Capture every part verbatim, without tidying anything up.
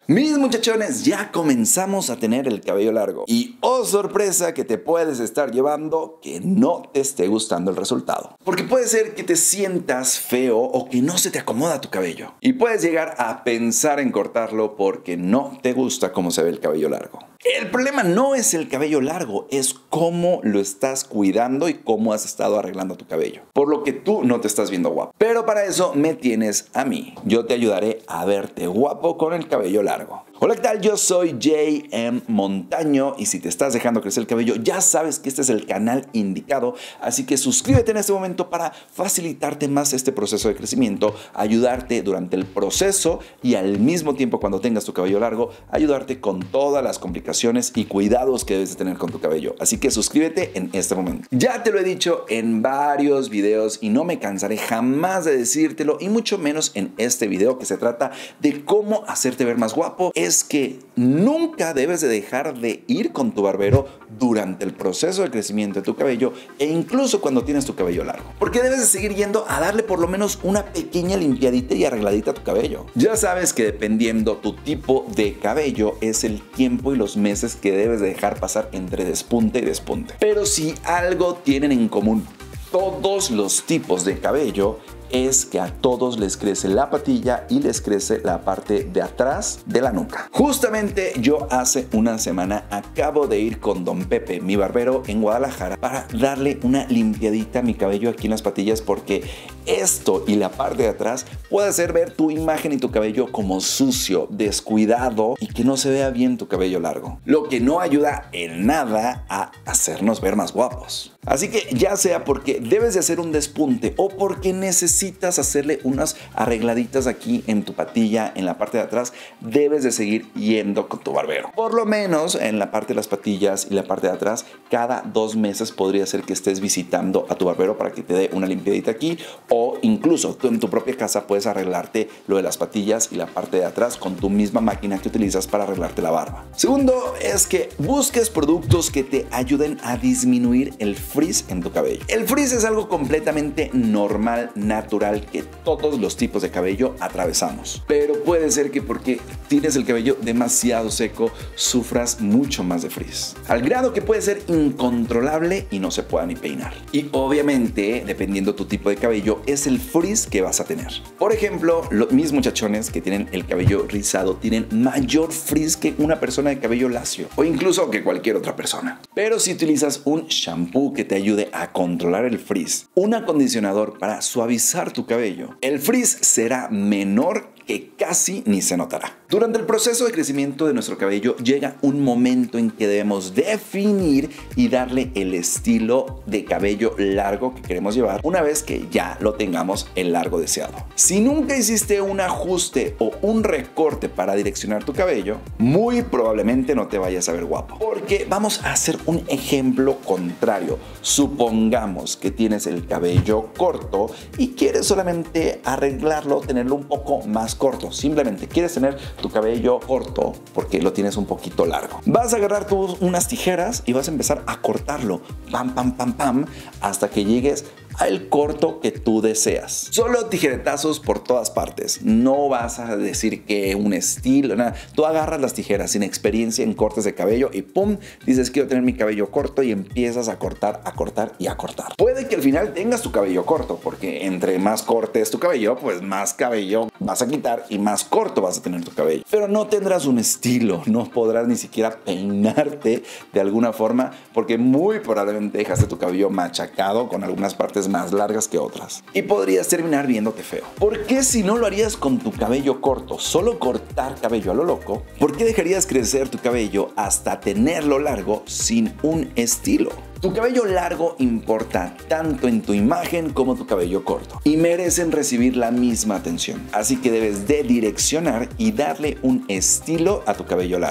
Mis muchachones, ya comenzamos a tener el cabello largo. Y oh sorpresa que te puedes estar llevando que no te esté gustando el resultado. Porque puede ser que te sientas feo o que no se te acomoda tu cabello. Y puedes llegar a pensar en cortarlo porque no te gusta cómo se ve el cabello largo. El problema no es el cabello largo, es cómo lo estás cuidando y cómo has estado arreglando tu cabello. Por lo que tú no te estás viendo guapo. Pero para eso me tienes a mí. Yo te ayudaré a verte guapo con el cabello largo. Hola, ¿qué tal? Yo soy J M Montaño y si te estás dejando crecer el cabello, ya sabes que este es el canal indicado, así que suscríbete en este momento para facilitarte más este proceso de crecimiento, ayudarte durante el proceso y al mismo tiempo cuando tengas tu cabello largo, ayudarte con todas las complicaciones y cuidados que debes de tener con tu cabello. Así que suscríbete en este momento. Ya te lo he dicho en varios videos y no me cansaré jamás de decírtelo y mucho menos en este video que se trata de cómo hacerte ver más guapo. Es que nunca debes de dejar de ir con tu barbero durante el proceso de crecimiento de tu cabello e incluso cuando tienes tu cabello largo. Porque debes de seguir yendo a darle por lo menos una pequeña limpiadita y arregladita a tu cabello. Ya sabes que dependiendo tu tipo de cabello es el tiempo y los meses que debes de dejar pasar entre despunte y despunte. Pero si algo tienen en común todos los tipos de cabello, es que a todos les crece la patilla y les crece la parte de atrás de la nuca. Justamente yo hace una semana acabo de ir con Don Pepe, mi barbero en Guadalajara, para darle una limpiadita a mi cabello aquí en las patillas porque esto y la parte de atrás puede hacer ver tu imagen y tu cabello como sucio, descuidado y que no se vea bien tu cabello largo. Lo que no ayuda en nada a hacernos ver más guapos. Así que ya sea porque debes de hacer un despunte o porque necesitas hacerle unas arregladitas aquí en tu patilla, en la parte de atrás, debes de seguir yendo con tu barbero. Por lo menos en la parte de las patillas y la parte de atrás, cada dos meses podría ser que estés visitando a tu barbero para que te dé una limpiadita aquí o incluso tú en tu propia casa puedes arreglarte lo de las patillas y la parte de atrás con tu misma máquina que utilizas para arreglarte la barba. Segundo es que busques productos que te ayuden a disminuir el frizz en tu cabello. El frizz es algo completamente normal, natural, que todos los tipos de cabello atravesamos. Pero puede ser que porque tienes el cabello demasiado seco, sufras mucho más de frizz. Al grado que puede ser incontrolable y no se pueda ni peinar. Y obviamente, dependiendo tu tipo de cabello, es el frizz que vas a tener. Por ejemplo, los, mis muchachones que tienen el cabello rizado tienen mayor frizz que una persona de cabello lacio o incluso que cualquier otra persona. Pero si utilizas un shampoo que te ayude a controlar el frizz, un acondicionador para suavizar tu cabello, el frizz será menor que casi ni se notará. Durante el proceso de crecimiento de nuestro cabello llega un momento en que debemos definir y darle el estilo de cabello largo que queremos llevar una vez que ya lo tengamos el largo deseado. Si nunca hiciste un ajuste o un recorte para direccionar tu cabello, muy probablemente no te vayas a ver guapo. Porque vamos a hacer un ejemplo contrario. Supongamos que tienes el cabello corto y quieres solamente arreglarlo, tenerlo un poco más corto. Simplemente quieres tener tu cabello corto porque lo tienes un poquito largo. Vas a agarrar tus unas tijeras y vas a empezar a cortarlo, pam, pam, pam, pam, hasta que llegues al corto que tú deseas. Solo tijeretazos por todas partes. No vas a decir que un estilo, nada. Tú agarras las tijeras sin experiencia en cortes de cabello y pum, dices quiero tener mi cabello corto y empiezas a cortar, a cortar y a cortar. Puede que al final tengas tu cabello corto porque entre más cortes tu cabello, pues más cabello vas a quitar y más corto vas a tener tu cabello. Pero no tendrás un estilo, no podrás ni siquiera peinarte de alguna forma porque muy probablemente dejaste tu cabello machacado con algunas partes más largas que otras y podrías terminar viéndote feo. ¿Por qué si no lo harías con tu cabello corto, solo cortar cabello a lo loco? ¿Por qué dejarías crecer tu cabello hasta tenerlo largo sin un estilo? Tu cabello largo importa tanto en tu imagen como tu cabello corto y merecen recibir la misma atención. Así que debes de direccionar y darle un estilo a tu cabello largo.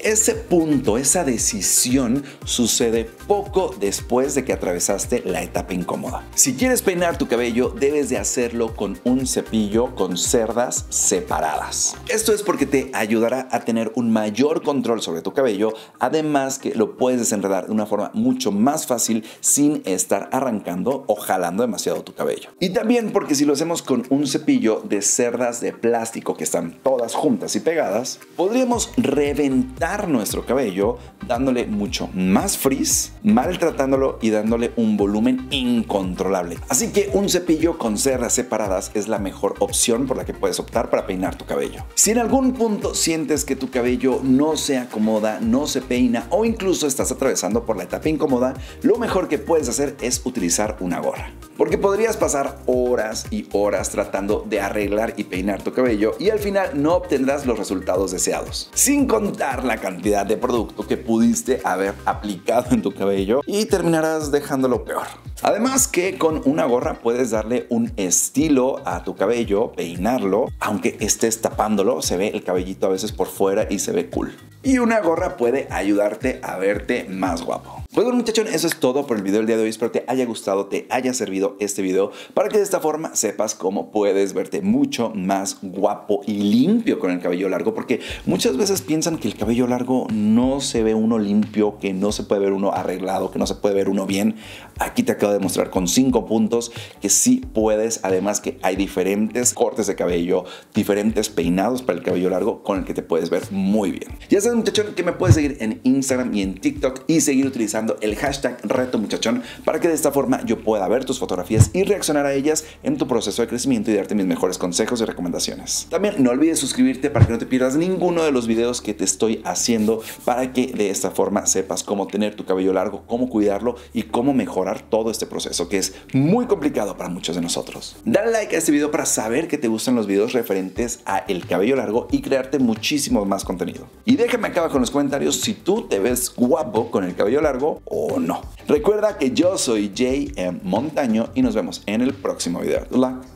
ese punto, esa decisión sucede poco después de que atravesaste la etapa incómoda. Si quieres peinar tu cabello, debes de hacerlo con un cepillo con cerdas separadas. Esto es porque te ayudará a tener un mayor control sobre tu cabello, además que lo puedes desenredar de una forma mucho más fácil sin estar arrancando o jalando demasiado tu cabello. Y también porque si lo hacemos con un cepillo de cerdas de plástico que están todas juntas y pegadas, podríamos reventar nuestro cabello dándole mucho más frizz, maltratándolo y dándole un volumen incontrolable. Así que un cepillo con cerdas separadas es la mejor opción por la que puedes optar para peinar tu cabello. Si en algún punto sientes que tu cabello no se acomoda, no se peina o incluso estás atravesando por la etapa incómoda, lo mejor que puedes hacer es utilizar una gorra. Porque podrías pasar horas y horas tratando de arreglar y peinar tu cabello y al final no obtendrás los resultados deseados. Sin contar la cantidad de producto que pudiste haber aplicado en tu cabello y terminarás dejándolo peor. Además que con una gorra puedes darle un estilo a tu cabello, peinarlo, aunque estés tapándolo, se ve el cabellito a veces por fuera y se ve cool. Y una gorra puede ayudarte a verte más guapo. Pues bueno, muchachón, eso es todo por el video del día de hoy. Espero te haya gustado, te haya servido este video para que de esta forma sepas cómo puedes verte mucho más guapo y limpio con el cabello largo, porque muchas veces piensan que el cabello largo no se ve uno limpio, que no se puede ver uno arreglado, que no se puede ver uno bien. Aquí te acabo de mostrar con cinco puntos que sí puedes, además que hay diferentes cortes de cabello, diferentes peinados para el cabello largo con el que te puedes ver muy bien. Ya sabes, muchachón, que me puedes seguir en Instagram y en TikTok y seguir utilizando el hashtag reto muchachón para que de esta forma yo pueda ver tus fotografías y reaccionar a ellas en tu proceso de crecimiento y darte mis mejores consejos y recomendaciones. También no olvides suscribirte para que no te pierdas ninguno de los videos que te estoy haciendo para que de esta forma sepas cómo tener tu cabello largo, cómo cuidarlo y cómo mejorar todo este proceso que es muy complicado para muchos de nosotros. Dale like a este video para saber que te gustan los videos referentes a el cabello largo y crearte muchísimo más contenido. Y déjame acá abajo en los comentarios si tú te ves guapo con el cabello largo o no. Recuerda que yo soy J M Montaño y nos vemos en el próximo video. Good luck.